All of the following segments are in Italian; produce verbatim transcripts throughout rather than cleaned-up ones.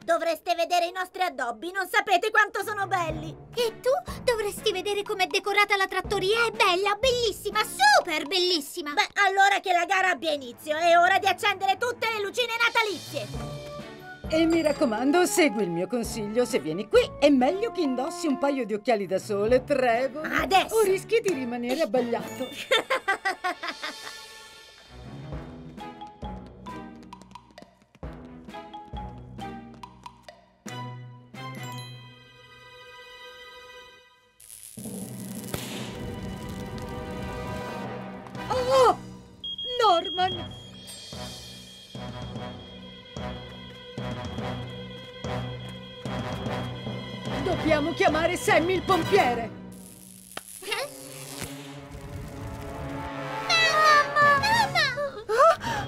Dovreste vedere i nostri addobbi, non sapete quanto sono belli! E tu dovresti vedere com'è decorata la trattoria, è bella, bellissima, super bellissima! Beh, allora che la gara abbia inizio, è ora di accendere tutte le lucine natalizie! E mi raccomando, segui il mio consiglio, se vieni qui è meglio che indossi un paio di occhiali da sole, prego! Adesso! O rischi di rimanere abbagliato! Oh! Norman! Dobbiamo chiamare Sammy il pompiere! Eh? Mamma! Mamma! Ah!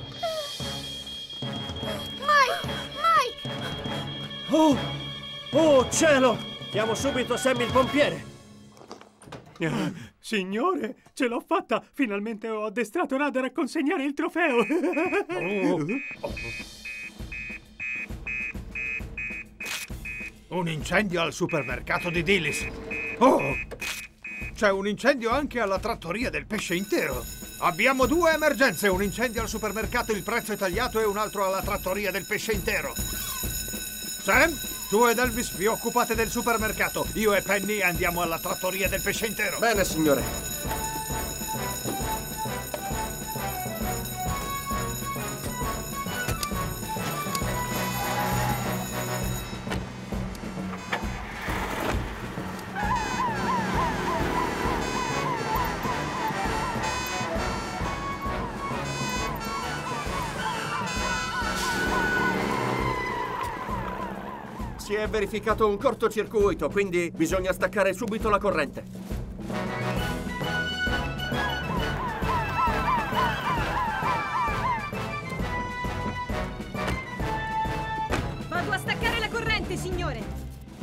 Mike! Mike! Oh! Oh, cielo! Chiamo subito Sammy il pompiere! Ah, signore, ce l'ho fatta! Finalmente ho addestrato Radar a consegnare il trofeo! Oh. Un incendio al supermercato di Dillis! Oh! C'è un incendio anche alla trattoria del pesce intero! Abbiamo due emergenze! Un incendio al supermercato Il Prezzo è Tagliato e un altro alla trattoria del pesce intero! Sam, tu ed Elvis vi occupate del supermercato. Io e Penny andiamo alla trattoria del pesce intero. Bene, signore. Si è verificato un cortocircuito, quindi bisogna staccare subito la corrente. Vado a staccare la corrente, signore!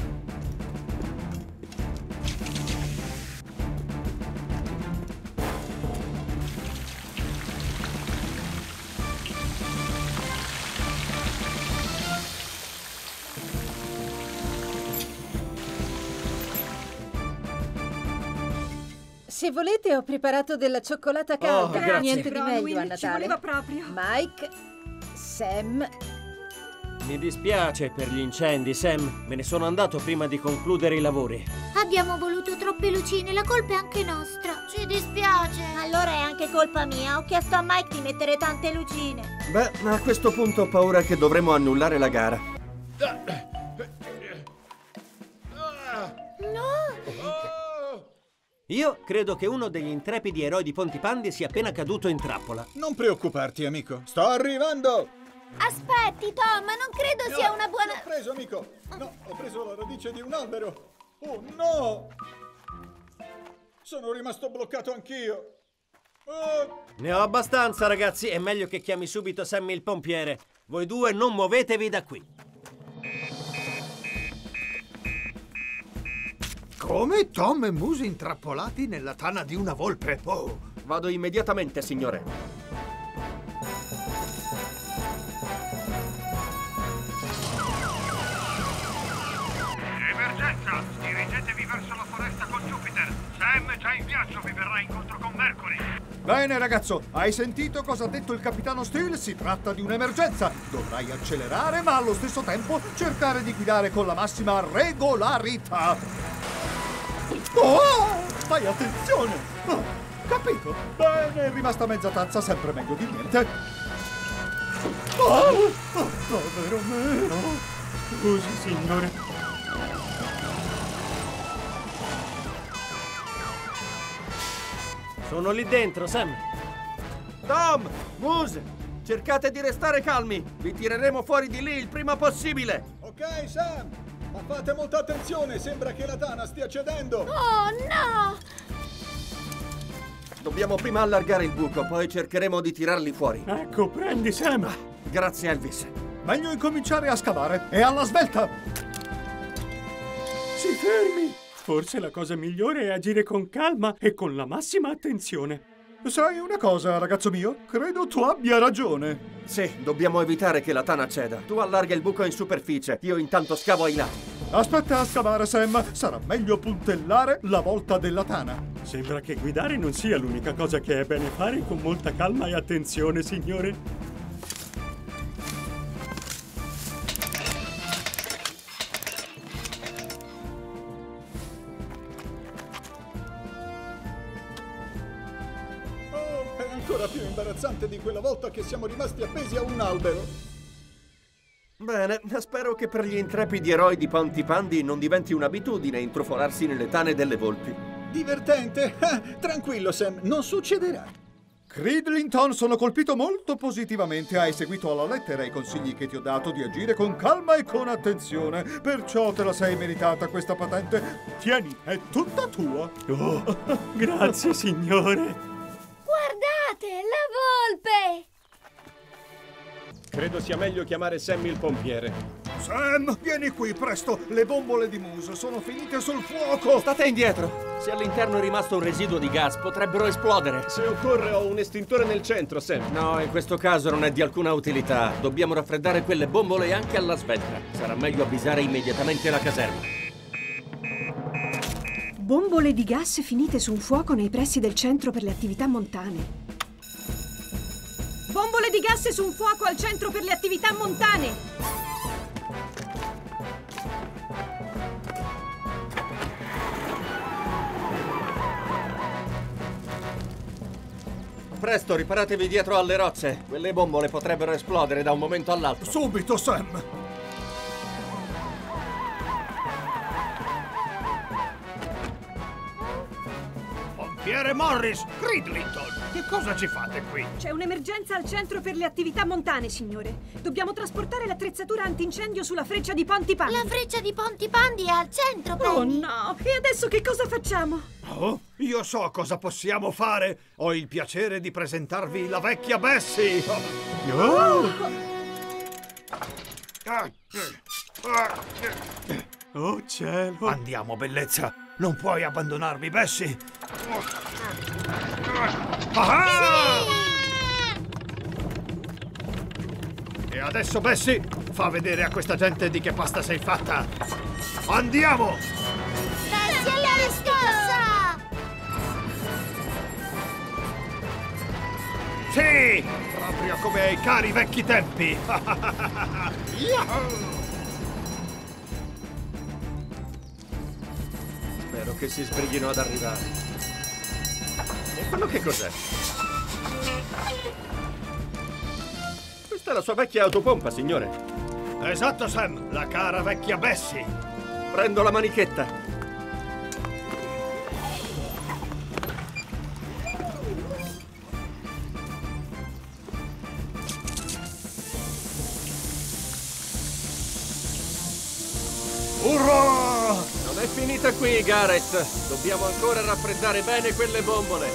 Se volete ho preparato della cioccolata calda, grazie. niente di Bronwyn, meglio a ci Natale. voleva proprio. Mike, Sam, Mi dispiace per gli incendi, Sam. Me ne sono andato prima di concludere i lavori. Abbiamo voluto troppe lucine, la colpa è anche nostra. Ci dispiace. Allora è anche colpa mia, ho chiesto a Mike di mettere tante lucine. Beh, a questo punto ho paura che dovremo annullare la gara. Io credo che uno degli intrepidi eroi di Pontypandy sia appena caduto in trappola. Non preoccuparti, amico. Sto arrivando! Aspetti, Tom, non credo sia una buona... L'ho preso, amico! No, ho preso la radice di un albero! Oh, no! Sono rimasto bloccato anch'io! Oh. Ne ho abbastanza, ragazzi. È meglio che chiami subito Sammy il pompiere. Voi due non muovetevi da qui. Come Tom e Moose intrappolati nella tana di una volpe? Oh! Vado immediatamente, signore. Emergenza! Dirigetevi verso la foresta con Jupiter. Sam è già in viaggio, vi verrà incontro con Mercury. Bene, ragazzo, hai sentito cosa ha detto il capitano Steele? Si tratta di un'emergenza. Dovrai accelerare, ma allo stesso tempo cercare di guidare con la massima regolarità. Oh, fai attenzione! Oh, capito? Bene, è rimasta mezza tazza, sempre meglio di niente. Oh, oh, povero me! Scusi, signore. Sono lì dentro, Sam. Tom, Moose, cercate di restare calmi. Vi tireremo fuori di lì il prima possibile. Ok, Sam, ma fate molta attenzione, sembra che la tana stia cedendo. Oh, no! Dobbiamo prima allargare il buco, poi cercheremo di tirarli fuori. Ecco, prendi, Sam. Grazie, Elvis. Meglio incominciare a scavare. E alla svelta! Si fermi. Forse la cosa migliore è agire con calma e con la massima attenzione. Sai una cosa, ragazzo mio? Credo tu abbia ragione. Sì, dobbiamo evitare che la tana ceda. Tu allarga il buco in superficie, io intanto scavo ai lati. Aspetta a scavare, Sam. Sarà meglio puntellare la volta della tana. Sembra che guidare non sia l'unica cosa che è bene fare, con molta calma e attenzione, signore. È ancora più imbarazzante di quella volta che siamo rimasti appesi a un albero. Bene, spero che per gli intrepidi eroi di Pontypandy non diventi un'abitudine intrufolarsi nelle tane delle volpi. Divertente? Ah, tranquillo, Sam, non succederà. Cridlington, sono colpito molto positivamente. Hai seguito alla lettera i consigli che ti ho dato di agire con calma e con attenzione. Perciò te la sei meritata questa patente. Tieni, è tutta tua. Oh, grazie, signore. Guardate, la volpe! Credo sia meglio chiamare Sam il pompiere. Sam, vieni qui, presto! Le bombole di Moose sono finite sul fuoco! State indietro! Se all'interno è rimasto un residuo di gas, potrebbero esplodere. Se occorre, ho un estintore nel centro, Sam. No, in questo caso non è di alcuna utilità. Dobbiamo raffreddare quelle bombole anche alla svelta. Sarà meglio avvisare immediatamente la caserma. Bombole di gas finite su un fuoco nei pressi del centro per le attività montane. Bombole di gas su un fuoco al centro per le attività montane! Presto, riparatevi dietro alle rocce. Quelle bombole potrebbero esplodere da un momento all'altro. Subito, Sam! Pompiere Morris, Cridlington, che cosa ci fate qui? C'è un'emergenza al centro per le attività montane, signore. Dobbiamo trasportare l'attrezzatura antincendio sulla freccia di Pontypandy. La freccia di Pontypandy è al centro, Penny. Oh no! E adesso che cosa facciamo? Oh, io so cosa possiamo fare. Ho il piacere di presentarvi la vecchia Bessie. Oh, oh cielo! Andiamo, bellezza. Non puoi abbandonarmi, Bessie. Ah! E adesso, Bessie, fa vedere a questa gente di che pasta sei fatta. Andiamo! Bessie alla riscossa! Sì! Proprio come ai cari vecchi tempi! Yahoo! Spero che si sbrighino ad arrivare. E quello che cos'è? Questa è la sua vecchia autopompa, signore. Esatto, Sam, la cara vecchia Bessie. Prendo la manichetta. Urrà! Non è finita qui, Gareth. Dobbiamo ancora raffreddare bene quelle bombole.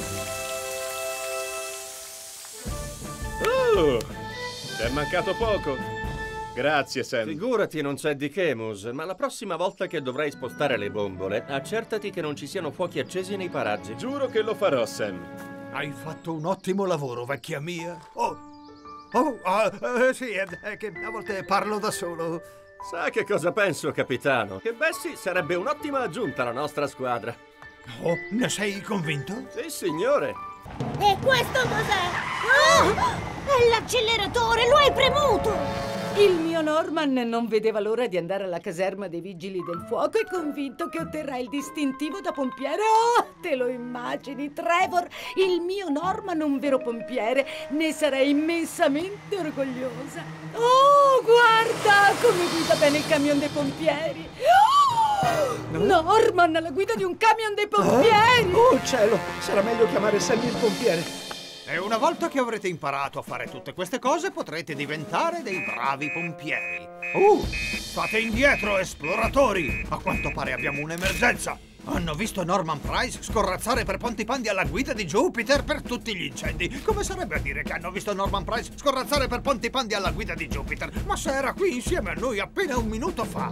Oh, ti è mancato poco. Grazie, Sam. Figurati, non c'è di che, Moose, ma la prossima volta che dovrai spostare le bombole, accertati che non ci siano fuochi accesi nei paraggi. Giuro che lo farò, Sam. Hai fatto un ottimo lavoro, vecchia mia. Oh, oh, ah, eh, sì, è, è che a volte parlo da solo. Sa che cosa penso, capitano? Che Bessie sarebbe un'ottima aggiunta alla nostra squadra. Oh, ne sei convinto? Sì, signore. E questo cos'è? Oh! È l'acceleratore, lo hai premuto! Il mio Norman non vedeva l'ora di andare alla caserma dei vigili del fuoco e convinto che otterrà il distintivo da pompiere. Oh, te lo immagini, Trevor? Il mio Norman un vero pompiere. Ne sarei immensamente orgogliosa. Oh, guarda come guida bene il camion dei pompieri. Oh, Norman alla guida di un camion dei pompieri. Oh cielo, sarà meglio chiamare Sam il pompiere. E una volta che avrete imparato a fare tutte queste cose, potrete diventare dei bravi pompieri. Uh, fate indietro, esploratori! A quanto pare abbiamo un'emergenza. Hanno visto Norman Price scorrazzare per Pontypandy alla guida di Jupiter per tutti gli incendi. Come sarebbe a dire che hanno visto Norman Price scorrazzare per Pontypandy alla guida di Jupiter? Ma se era qui insieme a noi appena un minuto fa.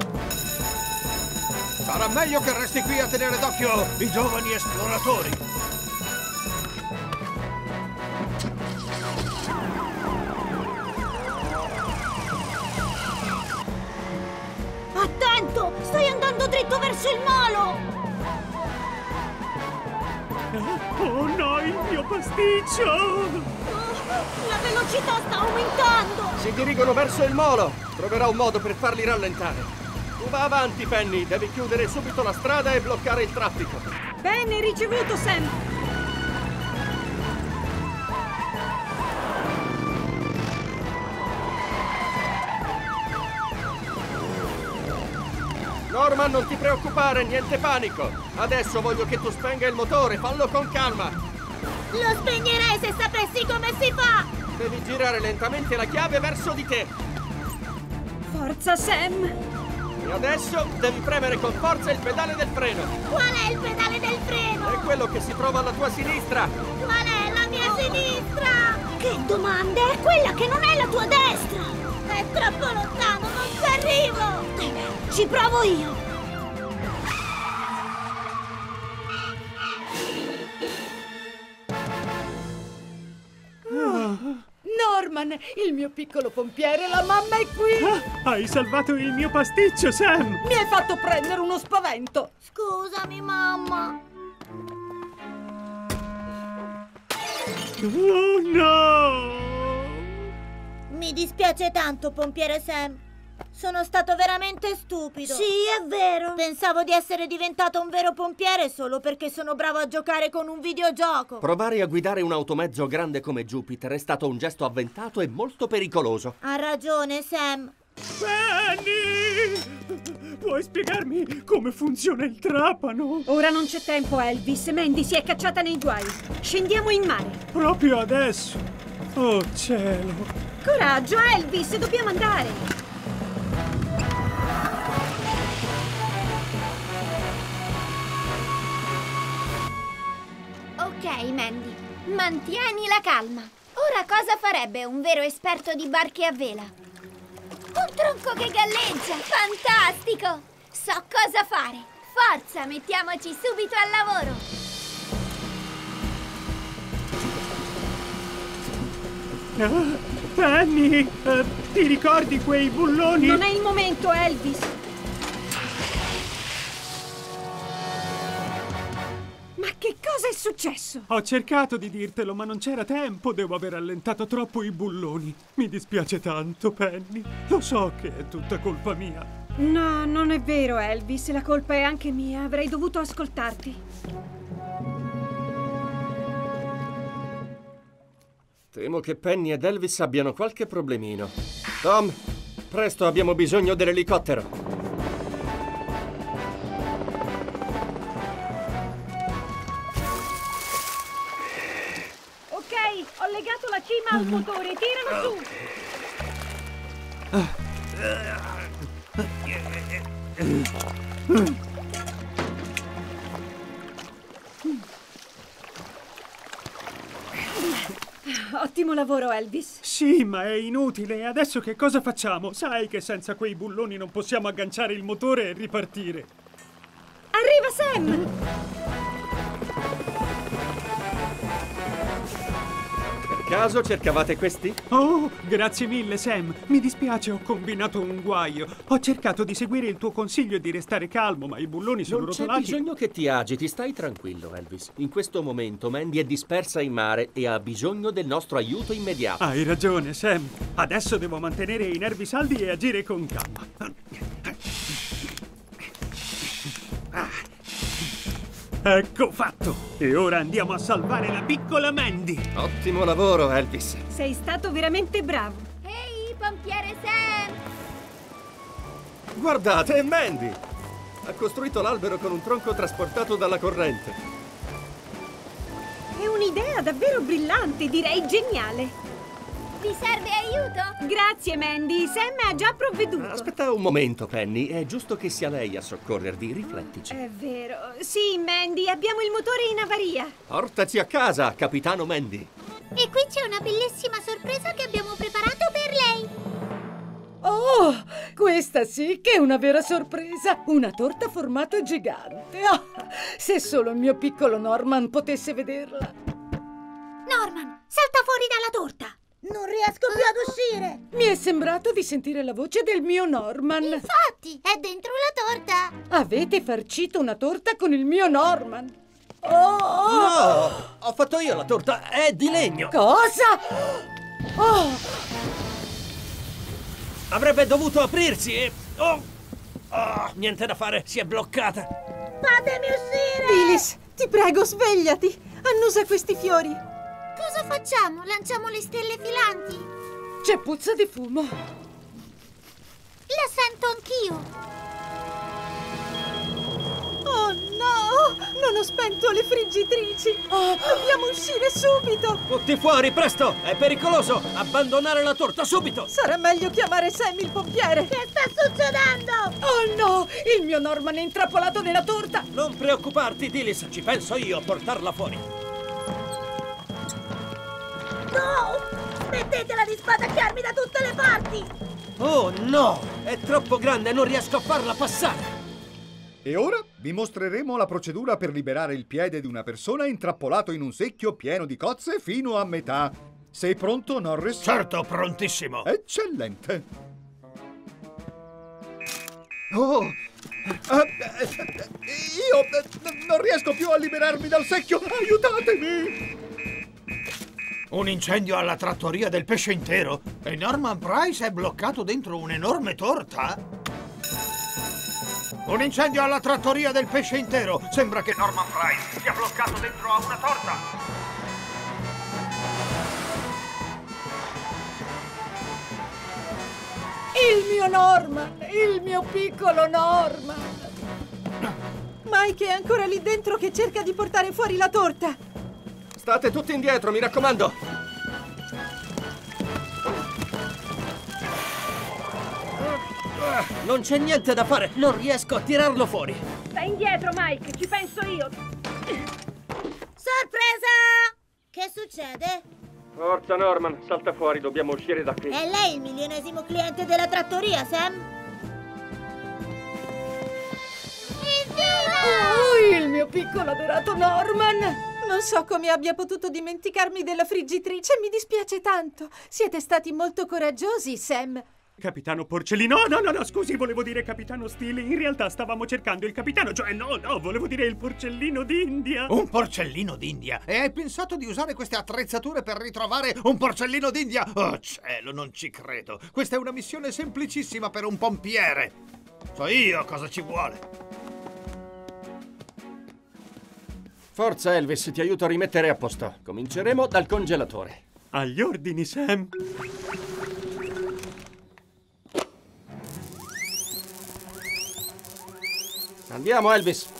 Sarà meglio che resti qui a tenere d'occhio i giovani esploratori. verso il molo! Oh no, il mio pasticcio! La velocità sta aumentando! Si dirigono verso il molo! Troverò un modo per farli rallentare. Tu va avanti, Penny! Devi chiudere subito la strada e bloccare il traffico. Bene, ricevuto, Sam! Norman, non ti preoccupare, niente panico! Adesso voglio che tu spenga il motore, fallo con calma! Lo spegnerei se sapessi come si fa! Devi girare lentamente la chiave verso di te! Forza, Sam! E adesso devi premere con forza il pedale del freno! Qual è il pedale del freno? È quello che si trova alla tua sinistra! Qual è la mia sinistra? Che domande? È quella che non è la tua destra! È troppo lontano, non ci arrivo! Ci provo io! Norman, il mio piccolo pompiere, la mamma è qui! Ah, hai salvato il mio pasticcio, Sam! Mi hai fatto prendere uno spavento! Scusami, mamma! Oh no! Mi dispiace tanto, pompiere Sam. Sono stato veramente stupido. Sì, è vero. Pensavo di essere diventato un vero pompiere solo perché sono bravo a giocare con un videogioco. Provare a guidare un automezzo grande come Jupiter è stato un gesto avventato e molto pericoloso. Ha ragione, Sam. Penny! Puoi spiegarmi come funziona il trapano? Ora non c'è tempo, Elvis. Mandy si è cacciata nei guai. Scendiamo in mare. Proprio adesso? Oh cielo! Coraggio, Elvis, dobbiamo andare. Ok, Mandy, mantieni la calma. Ora cosa farebbe un vero esperto di barche a vela? Un tronco che galleggia! Fantastico! So cosa fare! Forza, mettiamoci subito al lavoro! Ah, Penny, eh, ti ricordi quei bulloni? Non è il momento, Elvis! Ma che cosa è successo? Ho cercato di dirtelo, ma non c'era tempo. Devo aver allentato troppo i bulloni. Mi dispiace tanto, Penny. Lo so che è tutta colpa mia. No, non è vero, Elvis. La colpa è anche mia. Avrei dovuto ascoltarti. Temo che Penny ed Elvis abbiano qualche problemino. Tom, presto, abbiamo bisogno dell'elicottero. Ho legato la cima al motore, tiralo su! Ottimo lavoro, Elvis. Sì, ma è inutile. Adesso che cosa facciamo? Sai che senza quei bulloni non possiamo agganciare il motore e ripartire. Arriva Sam! Caso cercavate questi? Oh, grazie mille, Sam. Mi dispiace, ho combinato un guaio. Ho cercato di seguire il tuo consiglio e di restare calmo, ma i bulloni sono non rotolati. Non c'è bisogno che ti agiti, stai tranquillo, Elvis. In questo momento Mandy è dispersa in mare e ha bisogno del nostro aiuto immediato. Hai ragione, Sam. Adesso devo mantenere i nervi saldi e agire con calma. Ah. Ecco fatto! E ora andiamo a salvare la piccola Mandy! Ottimo lavoro, Elvis! Sei stato veramente bravo! Ehi, pompiere Sam! Guardate, è Mandy! Ha costruito l'albero con un tronco trasportato dalla corrente. È un'idea davvero brillante, direi geniale! Vi serve aiuto? Grazie, Mandy. Sam ha già provveduto. Aspetta un momento, Penny. È giusto che sia lei a soccorrervi. Riflettici. È vero. Sì, Mandy, abbiamo il motore in avaria. Portaci a casa, capitano Mandy. E qui c'è una bellissima sorpresa che abbiamo preparato per lei. Oh, questa sì che è una vera sorpresa. Una torta a formato gigante. Oh, se solo il mio piccolo Norman potesse vederla. Norman, salta fuori dalla torta. Non riesco più ad uscire! Mi è sembrato di sentire la voce del mio Norman. Infatti, è dentro la torta! Avete farcito una torta con il mio Norman. Oh! No! Ho fatto io la torta, è di legno! Cosa? Oh! Avrebbe dovuto aprirsi e... Oh! Oh, niente da fare, si è bloccata! Fatemi uscire! Dilis, ti prego, svegliati! Annusa questi fiori! Cosa facciamo? Lanciamo le stelle filanti? C'è puzza di fumo! La sento anch'io! Oh no! Non ho spento le friggitrici! Oh, dobbiamo uscire subito! Tutti fuori, presto! È pericoloso! Abbandonare la torta subito! Sarà meglio chiamare Sam il pompiere! Che sta succedendo? Oh no! Il mio Norman è intrappolato nella torta! Non preoccuparti, Dilis, ci penso io a portarla fuori! No! Smettetela di spadacchiarmi da tutte le parti! Oh no! È troppo grande, non riesco a farla passare! E ora vi mostreremo la procedura per liberare il piede di una persona intrappolato in un secchio pieno di cozze fino a metà. Sei pronto, Norris? Certo, prontissimo! Eccellente! Oh! Uh, io uh, non riesco più a liberarmi dal secchio! Aiutatemi! Un incendio alla trattoria del pesce intero e Norman Price è bloccato dentro un'enorme torta? Un incendio alla trattoria del pesce intero! Sembra che Norman Price sia bloccato dentro a una torta! Il mio Norman! Il mio piccolo Norman! Mike è ancora lì dentro che cerca di portare fuori la torta! State tutti indietro, mi raccomando! Non c'è niente da fare, non riesco a tirarlo fuori! Stai indietro, Mike, ci penso io! Sorpresa! Che succede? Forza Norman, salta fuori, dobbiamo uscire da qui. È lei il milionesimo cliente della trattoria, Sam? Evviva! Oh, il mio piccolo adorato Norman! Non so come abbia potuto dimenticarmi della friggitrice, mi dispiace tanto. Siete stati molto coraggiosi, Sam. Capitano Porcellino, no, no, no, scusi, volevo dire Capitano Steele. In realtà stavamo cercando il capitano, cioè no, no, volevo dire il porcellino d'India. Un porcellino d'India? E hai pensato di usare queste attrezzature per ritrovare un porcellino d'India? Oh cielo, non ci credo. Questa è una missione semplicissima per un pompiere. So io cosa ci vuole. Forza Elvis, ti aiuto a rimettere a posto. Cominceremo dal congelatore. Agli ordini, Sam. Andiamo, Elvis.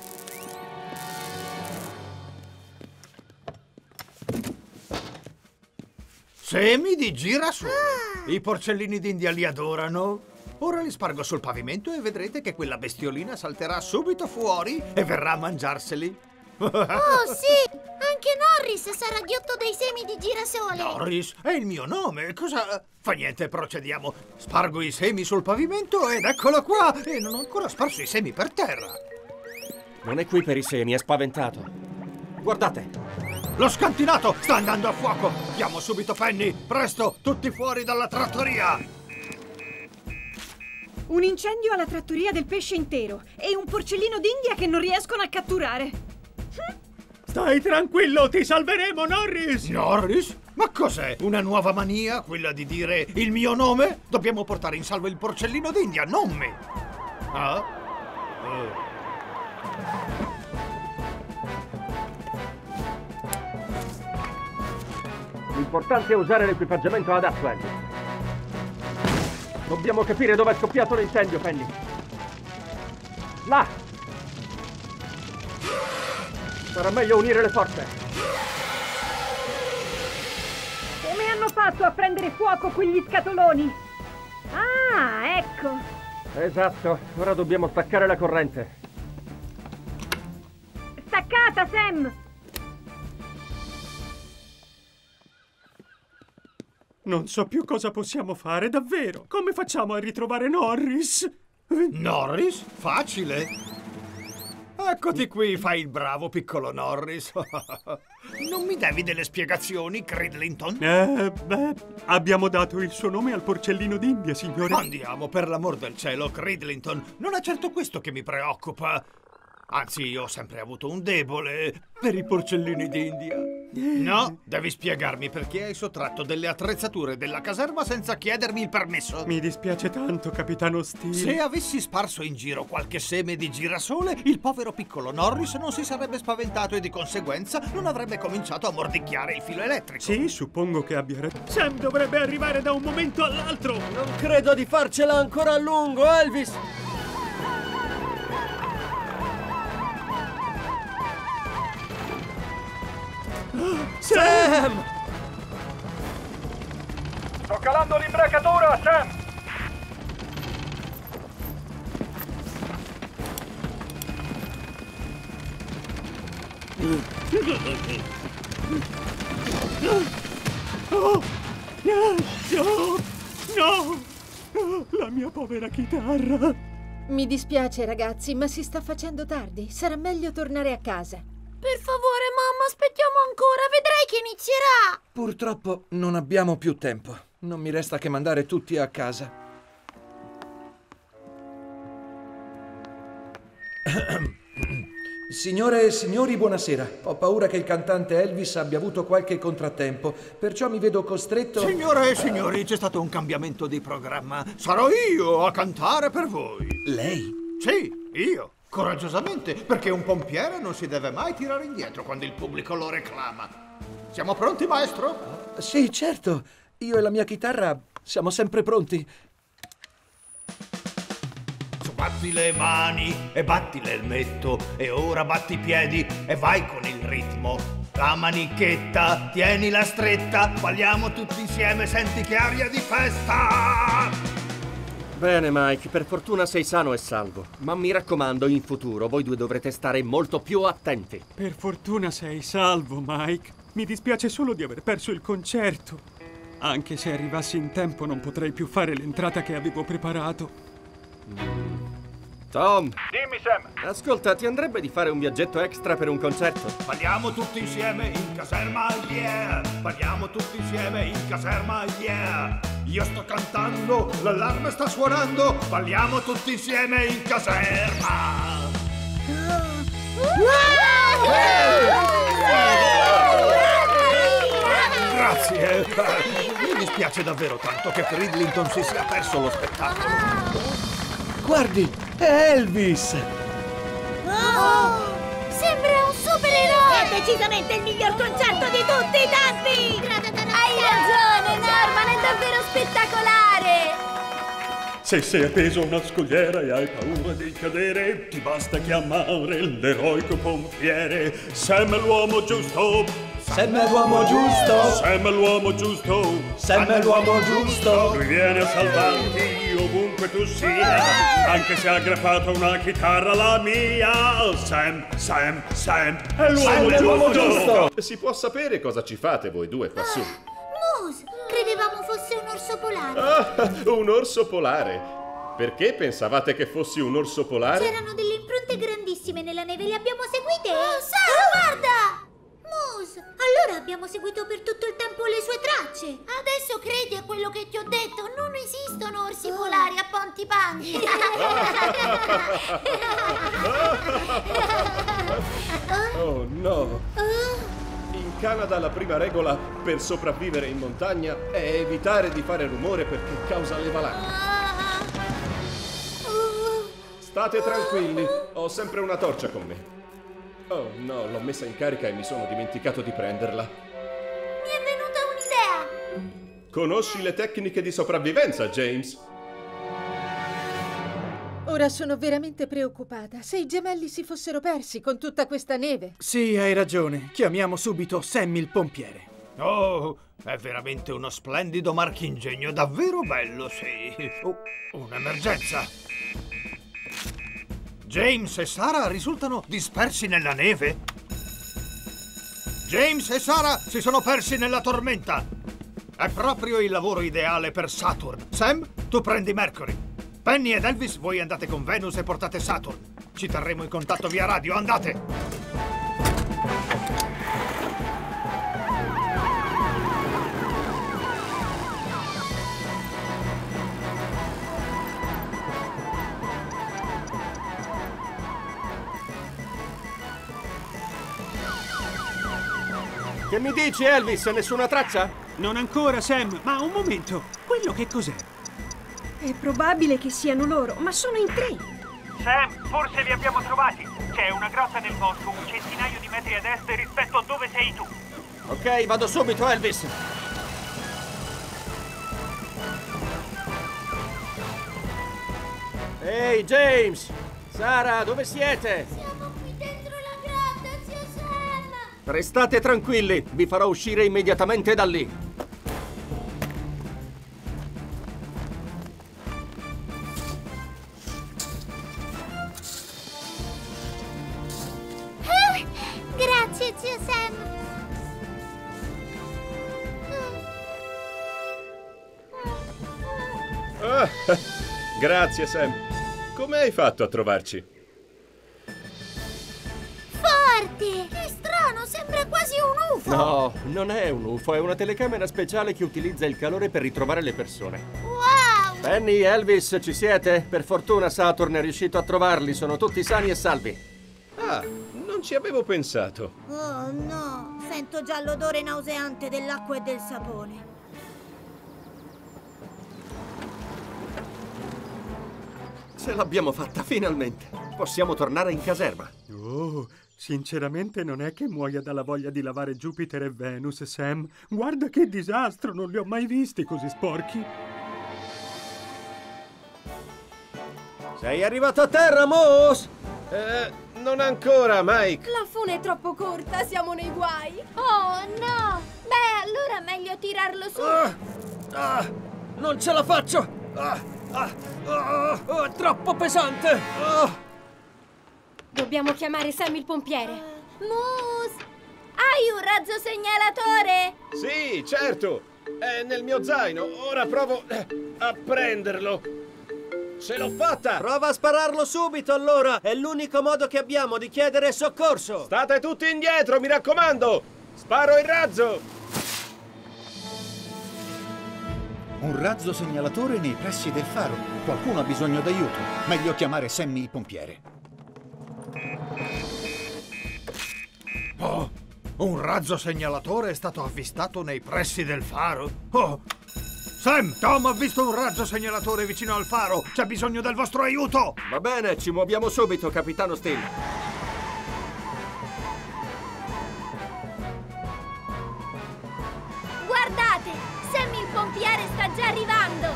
Semi di girasole. I porcellini d'India li adorano. Ora li spargo sul pavimento e vedrete che quella bestiolina salterà subito fuori e verrà a mangiarseli. Oh, sì! Anche Norris sarà ghiotto dei semi di girasole! Norris? È il mio nome! Cosa... Fa niente, procediamo. Spargo i semi sul pavimento ed eccolo qua! E non ho ancora sparso i semi per terra! Non è qui per i semi, è spaventato. Guardate! L'ho scantinato! Sta andando a fuoco! Chiamo subito Penny! Presto! Tutti fuori dalla trattoria! Un incendio alla trattoria del pesce intero e un porcellino d'India che non riescono a catturare. Stai tranquillo, ti salveremo, Norris! Norris? Ma cos'è? Una nuova mania? Quella di dire il mio nome? Dobbiamo portare in salvo il porcellino d'India, non me! Ah? Oh. L'importante è usare l'equipaggiamento adatto, Andy. Dobbiamo capire dove è scoppiato l'incendio, Penny. Là! Sarà meglio unire le forze. Come hanno fatto a prendere fuoco quegli scatoloni? Ah, ecco. Esatto, ora dobbiamo staccare la corrente. Staccata, Sam! Non so più cosa possiamo fare, davvero. Come facciamo a ritrovare Norris? Norris? Facile. Eccoti qui, fai il bravo, piccolo Norris. Non mi devi delle spiegazioni, Cridlington? Eh, beh, abbiamo dato il suo nome al porcellino d'India, signore. Andiamo, per l'amor del cielo, Cridlington. Non è certo questo che mi preoccupa. Anzi, io ho sempre avuto un debole per i porcellini d'India. No, devi spiegarmi perché hai sottratto delle attrezzature della caserma senza chiedermi il permesso. Mi dispiace tanto, capitano Steele. Se avessi sparso in giro qualche seme di girasole, il povero piccolo Norris non si sarebbe spaventato e di conseguenza non avrebbe cominciato a mordicchiare il filo elettrico. Sì, suppongo che abbia ragione. Sam dovrebbe arrivare da un momento all'altro. Non credo di farcela ancora a lungo, Elvis. Sam! Sto calando l'imbracatura, Sam! Oh, no, no, no, la mia povera chitarra. Mi dispiace, ragazzi, ma si sta facendo tardi. Sarà meglio tornare a casa. Per favore, mamma, aspettiamo ancora. Vedrai che inizierà. Purtroppo non abbiamo più tempo. Non mi resta che mandare tutti a casa. Signore e signori, buonasera. Ho paura che il cantante Elvis abbia avuto qualche contrattempo, perciò mi vedo costretto... Signore e signori, c'è stato un cambiamento di programma. Sarò io a cantare per voi. Lei? Sì, io. Coraggiosamente, perché un pompiere non si deve mai tirare indietro quando il pubblico lo reclama. Siamo pronti, maestro? Sì, certo. Io e la mia chitarra siamo sempre pronti. Batti le mani e batti l'elmetto e ora batti i piedi e vai con il ritmo. La manichetta, tienila stretta, balliamo tutti insieme, senti che aria di festa! Bene, Mike, per fortuna sei sano e salvo. Ma mi raccomando, in futuro voi due dovrete stare molto più attenti. Per fortuna sei salvo, Mike. Mi dispiace solo di aver perso il concerto. Anche se arrivassi in tempo non potrei più fare l'entrata che avevo preparato. Tom! Dimmi, Sam! Ascolta, ti andrebbe di fare un viaggetto extra per un concerto? Balliamo tutti insieme in caserma, yeah! Balliamo tutti insieme in caserma, yeah! Io sto cantando, l'allarme sta suonando, balliamo tutti insieme in caserma! Grazie! Mi dispiace davvero tanto che Cridlington si sia perso lo spettacolo. Guardi, è Elvis! Oh, sembra un supereroe! È decisamente il miglior concerto di tutti i tempi! Hai ragione, Norman, è davvero spettacolare! Se sei appeso a una scogliera e hai paura di cadere, ti basta chiamare l'eroico pompiere. Sam è l'uomo giusto! Sam è l'uomo giusto! Sam è l'uomo giusto! Sam è l'uomo giusto! Lui viene a salvarti ovunque tu sia, anche se ha aggrappato una chitarra la mia. Sam, Sam, Sam è l'uomo giusto! Si può sapere cosa ci fate voi due qua su? Moose, credevamo fosse un orso polare. Ah, un orso polare! Perché pensavate che fossi un orso polare? C'erano delle impronte grandissime nella neve, le abbiamo seguite. Oh, Sam, guarda! Moose, allora abbiamo seguito per tutto il tempo le sue tracce. Adesso credi a quello che ti ho detto? Non esistono orsi polari a Pontypandy. Oh no! In Canada la prima regola per sopravvivere in montagna è evitare di fare rumore perché causa le valanghe. State tranquilli, ho sempre una torcia con me. Oh no, l'ho messa in carica e mi sono dimenticato di prenderla. Mi è venuta un'idea! Conosci le tecniche di sopravvivenza, James? Ora sono veramente preoccupata. Se i gemelli si fossero persi con tutta questa neve. Sì, hai ragione. Chiamiamo subito Sammy il pompiere. Oh, è veramente uno splendido marchingegno, davvero bello, sì. Oh, un'emergenza. James e Sarah risultano dispersi nella neve? James e Sarah si sono persi nella tormenta! È proprio il lavoro ideale per Saturn. Sam, tu prendi Mercury. Penny ed Elvis, voi andate con Venus e portate Saturn. Ci terremo in contatto via radio, andate! Che mi dici, Elvis? Nessuna traccia? Non ancora, Sam, ma un momento. Quello che cos'è? È probabile che siano loro, ma sono in tre. Sam, forse li abbiamo trovati. C'è una grotta nel bosco, un centinaio di metri ad est rispetto a dove sei tu. Ok, vado subito, Elvis. Ehi, James! Sara, dove siete? Siamo qui dentro la grotta, zio Sam! Restate tranquilli, vi farò uscire immediatamente da lì. Grazie, zio Sam! Ah, grazie, Sam. Come hai fatto a trovarci? Forte! Che strano, sembra quasi un U F O! No, non è un U F O, è una telecamera speciale che utilizza il calore per ritrovare le persone. Wow! Penny, Elvis, ci siete? Per fortuna Saturn è riuscito a trovarli, sono tutti sani e salvi. Ah, non ci avevo pensato. Oh no, sento già l'odore nauseante dell'acqua e del sapone. Ce l'abbiamo fatta, finalmente. Possiamo tornare in caserma. Oh, sinceramente non è che muoia dalla voglia di lavare Jupiter e Venus, Sam. Guarda che disastro, non li ho mai visti così sporchi. Sei arrivato a terra, Moose? Eh, non ancora, Mike. La fune è troppo corta, siamo nei guai. Oh no! Beh, allora meglio tirarlo su. Ah, ah, non ce la faccio! Ah, ah, ah, oh, è troppo pesante! Ah. Dobbiamo chiamare Sam il pompiere. Moose! Hai un razzo segnalatore? Sì, certo. È nel mio zaino. Ora provo eh, a prenderlo. Ce l'ho fatta! Prova a spararlo subito, allora! È l'unico modo che abbiamo di chiedere soccorso! State tutti indietro, mi raccomando! Sparo il razzo! Un razzo segnalatore nei pressi del faro. Qualcuno ha bisogno d'aiuto. Meglio chiamare Sammy il pompiere. Oh, un razzo segnalatore è stato avvistato nei pressi del faro. Oh! Sam, Tom ha visto un razzo segnalatore vicino al faro. C'è bisogno del vostro aiuto. Va bene, ci muoviamo subito, capitano Steele. Guardate! Sammy il pompiere sta già arrivando!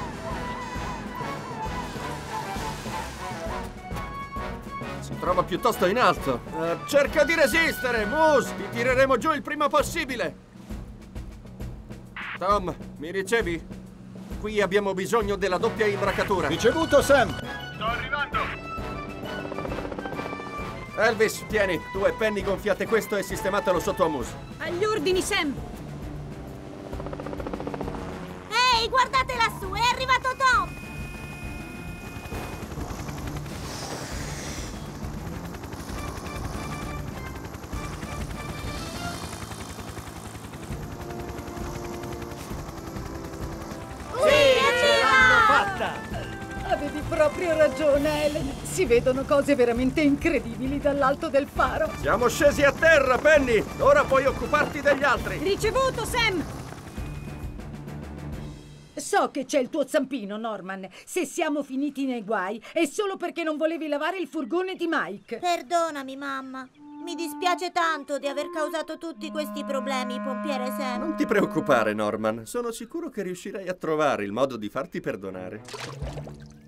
Si trova piuttosto in alto. Uh, cerca di resistere, Moose! Ti tireremo giù il prima possibile. Tom, mi ricevi? Qui abbiamo bisogno della doppia imbracatura. Ricevuto, Sam! Sto arrivando! Elvis, tieni, tu e Penny gonfiate questo e sistematelo sotto a Moose. Agli ordini, Sam! Ehi, guardate lassù, è arrivato Tom! Avevi proprio ragione, Helen. Si vedono cose veramente incredibili dall'alto del faro. Siamo scesi a terra, Penny! Ora puoi occuparti degli altri! Ricevuto, Sam! So che c'è il tuo zampino, Norman. Se siamo finiti nei guai è solo perché non volevi lavare il furgone di Mike. Perdonami, mamma. Mi dispiace tanto di aver causato tutti questi problemi, pompiere Sam. Non ti preoccupare, Norman. Sono sicuro che riuscirai a trovare il modo di farti perdonare.